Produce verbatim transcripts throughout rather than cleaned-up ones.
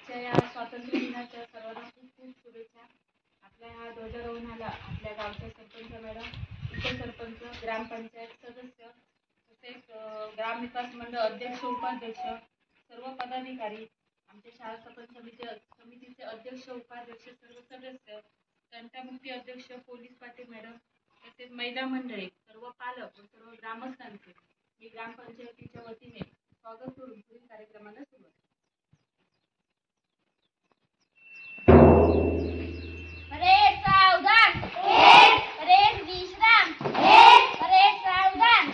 आजच्या या स्वातंत्र्य दिनाच्या सर्वांना खूप खूप शुभेच्छा. आपल्या ह्या ध्वजारोहणाला आपल्या गावच्या सरपंच मॅडम, उपसरपंच, ग्रामपंचायत सदस्य तसेच ग्रामविकास मंडळ अध्यक्ष, उपाध्यक्ष, सर्व पदाधिकारी, आमच्या शाळा सरपंच समिती समितीचे अध्यक्ष, उपाध्यक्ष, सर्व सदस्य, तंटामुक्ती अध्यक्ष, पोलीस पाटील मॅडम, तसेच महिला मंडळी, सर्व पालक व सर्व ग्रामस्थांचे मी ग्रामपंचायतीच्या वतीने स्वागत करून पुढील कार्यक्रमाला सुरुवात. परेड सावधान, परेड विश्राम, परेड सावधान.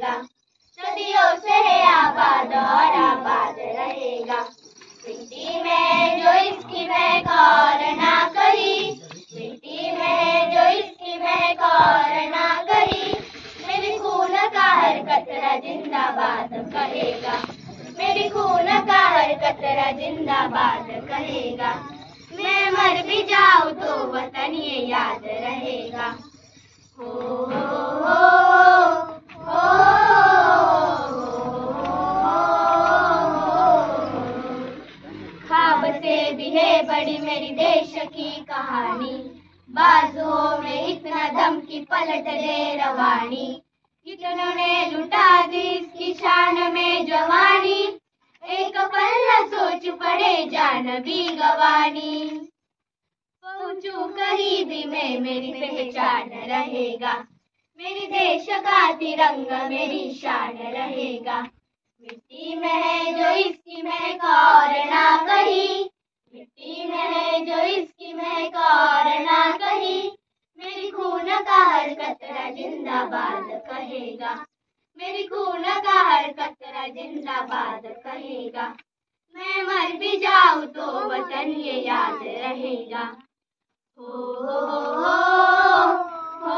रहेगा, सदियों से है आबाद और आबाद रहेगा। मिट्टी में जो इसकी महक और ना कहीं, मिट्टी में जो इसकी महक और ना कहीं, मेरे खून का हर कतरा जिंदाबाद कहेगा, मेरे खून का हर कतरा जिंदाबाद कहेगा। मैं मर भी जाऊं तो वतन ये याद रहेगा। हो हो हो ख्वाब से भी है बड़ी मेरी देश की कहानी, बाजुओं में इतना दम की पलट दे रवानी, कितनों ने लुटा दी इसकी शान में जवानी, एक पल न सोच पड़े जान भी गवानी। पहुंचू कहीं भी मैं मेरी पहचान रहेगा, मेरी देश का तिरंगा मेरी शान रहेगा। मिट्टी में है जो इसकी महक और ना कहीं, मिट्टी में है जो इसकी महक और ना कहीं, मेरी खून का हर कतरा जिंदाबाद कहेगा, मेरी खून का हर कतरा जिंदाबाद कहेगा। मैं मर भी जाऊं तो वतन ये याद रहेगा। हो हो हो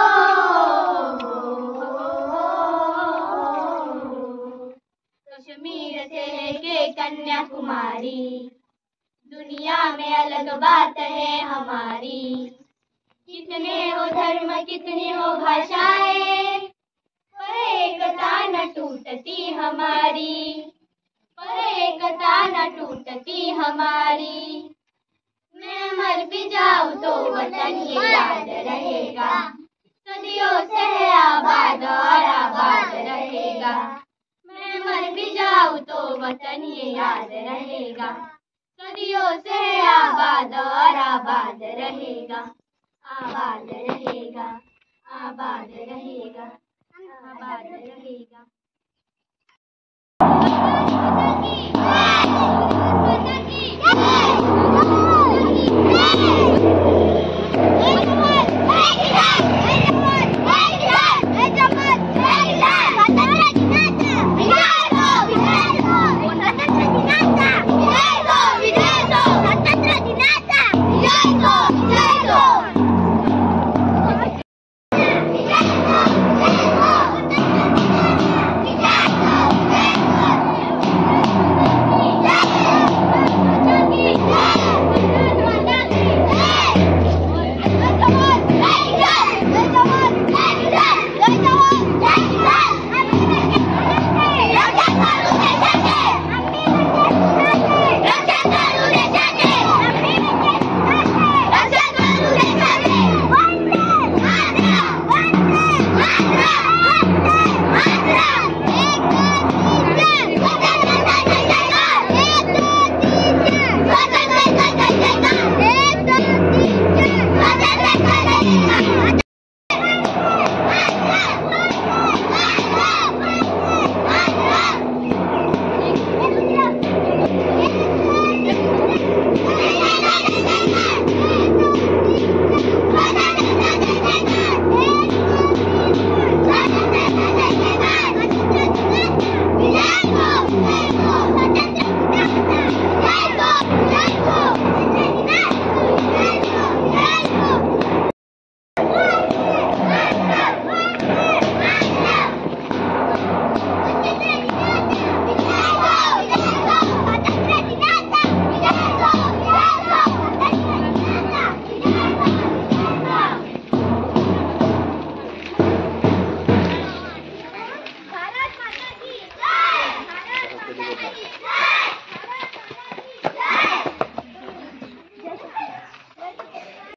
कश्मीर से लेके कन्याकुमारी, दुनिया में अलग बात है हमारी। कितने हो धर्म कितनी हो भाषाएं, पर एकता न टूटती हमारी, पर एकता न टूटती हमारी। मैं मर भी जाऊं तो वतन ये याद रहेगा, सदियों से है आबाद और आबाद रहेगा। मैं मर भी जाऊं तो वतन ये याद रहेगा, सदियों से है आबाद और आबाद रहेगा। आबाद रहेगा, आबाद रहेगा, आबाद रहेगा।